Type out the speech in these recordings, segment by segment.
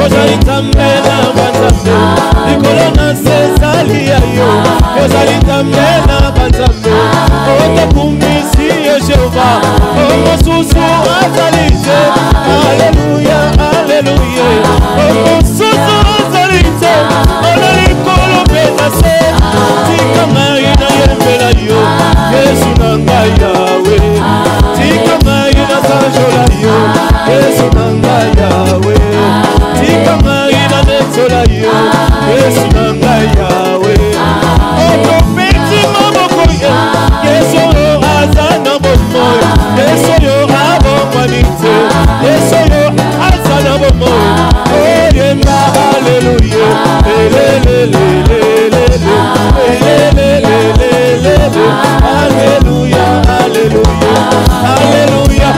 Ozali Nzambe na banzambe Nikolona sezali ya yo Ozali Nzambe na banzambe Otokumisi yo Jehova Omosusu azali te Alléluia, Alléluia Omosusu azali te Olalikolo benase Tika marina yembela yo Yesu nanga Yahweh Tika marina sanjola yo Yesu nanga Yahweh Tika marina netsola yo Yesu nanga Yahweh Oprofeti maboko ye Yesu yo azana bomo Yesu yo abomwanite Yesu yo azana bomo Oh yemba hallelujah Alléluia, Alléluia, Alléluia,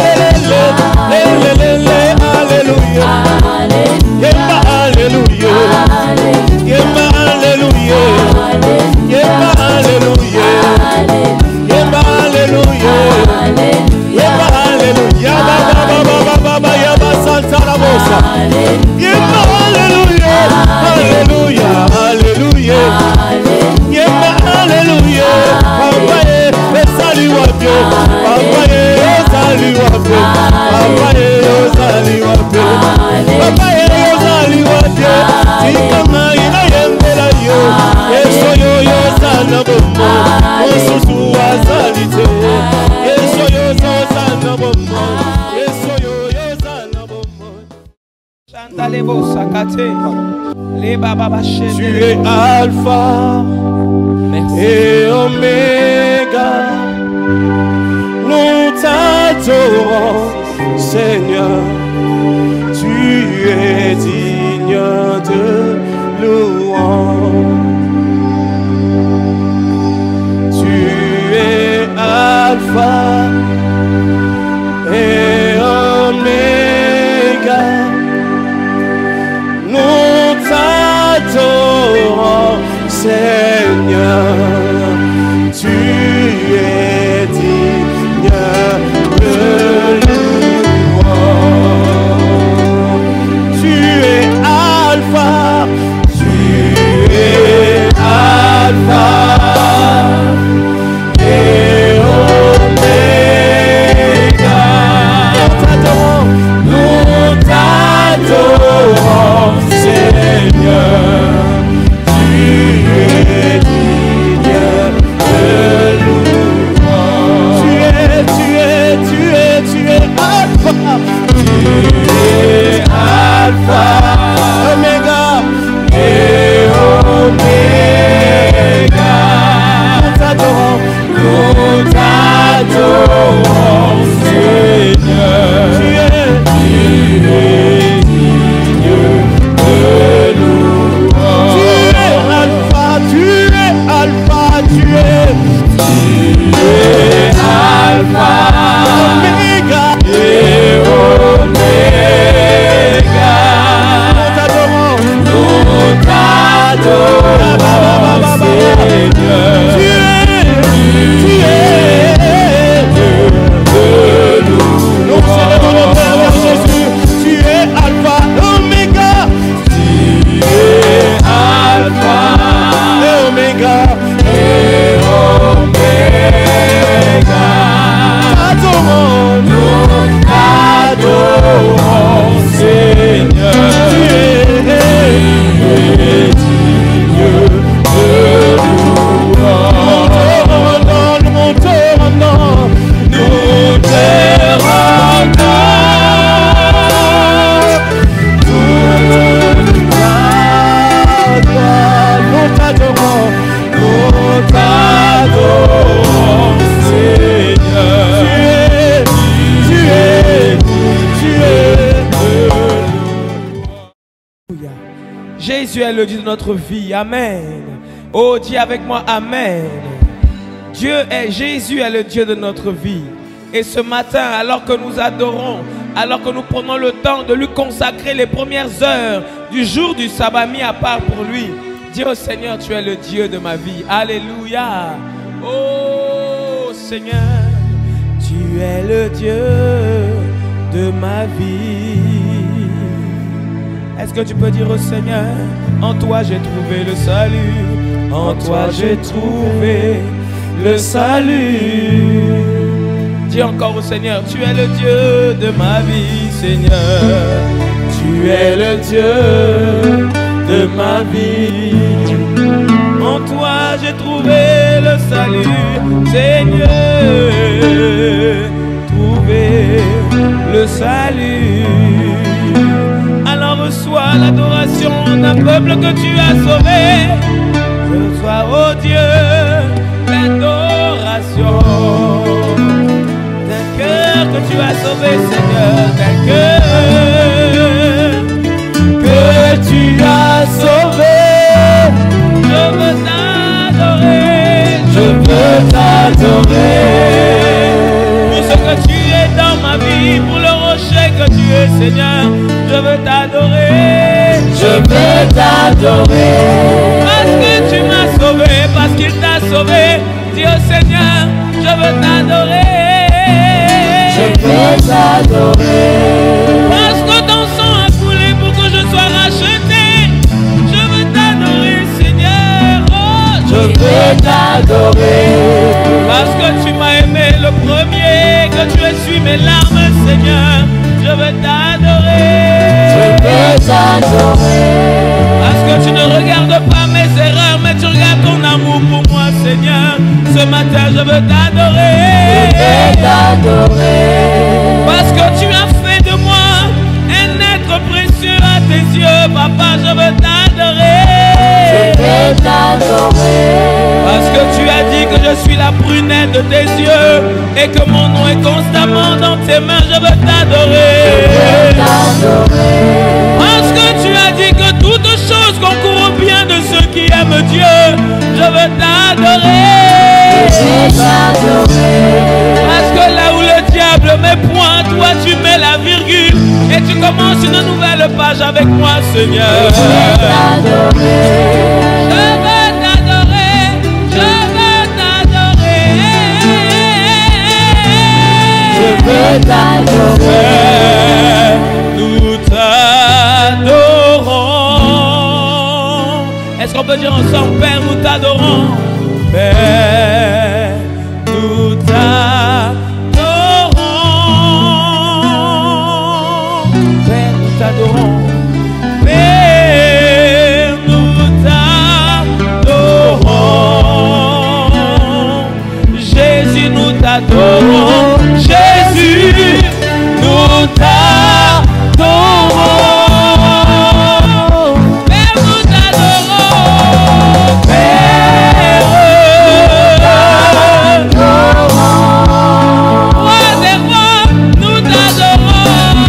Alléluia, Yemba Alléluia, Yemba Alléluia, Yemba Alléluia, Yemba Alléluia, Yemba Alléluia, Baba Yaba Santa la Bosa, Yemba Alléluia, Alléluia, Alléluia, Yemba Alléluia, Papa salut à Dieu, Papa salut à Dieu, Papa salut à Dieu, Papa salut à Dieu, Tika ina yembela yo, Yeso yo sana bomo, Osusu azalite, Yeso yo sana bomo, Yeso yo sana bomo. Chantale bossa kate, le baba bache. Tu es Alpha et Oméga, nous t'adorons, Seigneur, tu es digne de louange. Tu es Alpha et Oméga, nous t'adorons, Seigneur, tu es digne de louange. Tu es Alpha, tu es Alpha et Oméga. Nous t'adorons, Seigneur. Alpha, Omega, et Omega. Nous t'adorons, Seigneur. Tu es digne de louange. Tu es Alpha, tu es Alpha, tu es Alpha, Omega, et Omega. Nous t'adorons, Seigneur. Tu es de nous. Nous célébrons le Père vers Jésus. Tu es Alpha, Omega. Tu es Alpha et Omega. Et Omega. Nous t'adorons, Seigneur. Tu es digne de louange. Nous te rendons, nous te rendons toute la gloire. Nous t'adorons, Seigneur. Tu es Jésus est le Dieu de notre vie. Amen. Oh, dis avec moi Amen. Jésus est le Dieu de notre vie. Et ce matin, alors que nous adorons, alors que nous prenons le temps de lui consacrer les premières heures du jour du sabbat mis à part pour lui, dis au Seigneur, tu es le Dieu de ma vie. Alléluia. Oh Seigneur, tu es le Dieu de ma vie. Est-ce que tu peux dire au Seigneur, en toi j'ai trouvé le salut, en toi j'ai trouvé le salut. Dis encore au Seigneur, tu es le Dieu de ma vie, Seigneur. Tu es le Dieu de ma vie. En toi j'ai trouvé le salut, Seigneur. Trouvé le salut. Alors reçois l'adoration d'un peuple que tu as sauvé. Reçois, oh Dieu, l'adoration d'un cœur que tu as sauvé, Seigneur, d'un cœur que tu as sauvé. Je veux t'adorer, je veux t'adorer. Pour ce que tu es dans ma vie, pour le rocher que tu es, Seigneur, je veux t'adorer. Je veux t'adorer. Parce que tu m'as sauvé, parce qu'il t'a sauvé. Dis au Seigneur, je veux t'adorer. Je veux t'adorer. Parce que ton sang a coulé pour que je sois racheté. Je veux t'adorer, Seigneur. Oh, je veux t'adorer. Parce que tu m'as aimé le premier, que tu essuies mes larmes, Seigneur. Je veux t'adorer. Je veux t'adorer. Parce que tu ne regardes pas mes erreurs, mais tu regardes ton amour pour moi, Seigneur. Ce matin, je veux t'adorer. Je veux t'adorer. Parce que tu as fait de moi un être précieux à tes yeux, Papa, je veux t'adorer. Je veux t'adorer. Parce que tu as dit que je suis la prunelle de tes yeux et que mon nom est constamment dans tes mains, je veux t'adorer. Je veux t'adorer. Parce que tu as dit que toutes choses concourent au bien de ceux qui aiment Dieu, je veux t'adorer. Je veux t'adorer. Parce que là où le diable met point, toi tu mets la virgule et tu commences une nouvelle page avec moi, Seigneur. Je veux t'adorer. Je veux t'adorer. Je veux t'adorer. Je veux t'adorer. Nous t'adorons. Est-ce qu'on peut dire ensemble, Père, nous t'adorons. Père, nous t'adorons. Père, nous t'adorons. Père, nous t'adorons. Jésus, nous t'adorons. Jésus, nous t'adorons. Père, nous t'adorons. Père, roi des rois, nous t'adorons.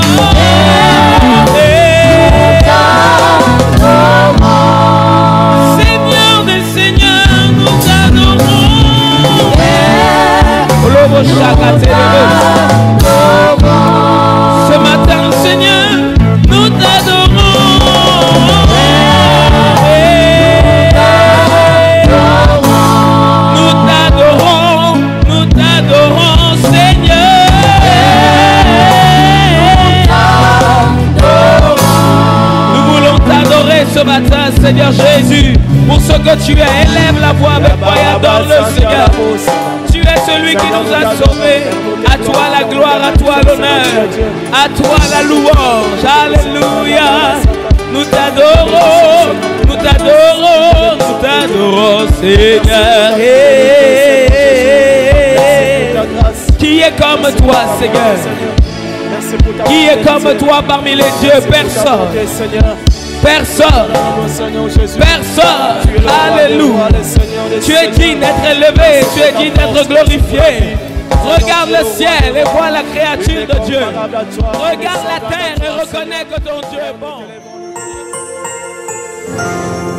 Seigneur des seigneurs, nous t'adorons. Ce matin, Seigneur, nous t'adorons. Nous t'adorons, Seigneur. Nous voulons t'adorer ce matin, Seigneur Jésus, pour ce que tu es. Élève la voix avec moi et adore le Seigneur. Tu es celui qui nous a sauvés. À toi la gloire, à toi l'honneur, à toi la louange. Alléluia. Nous t'adorons, nous t'adorons, nous t'adorons, Seigneur. Qui est comme toi, Seigneur? Qui est comme toi parmi les dieux? Personne. Personne. Personne. Alléluia. Tu es digne d'être élevé. Tu es digne d'être glorifié. Regarde le ciel et vois la créature de Dieu. Regarde la terre et reconnais que ton Dieu est bon.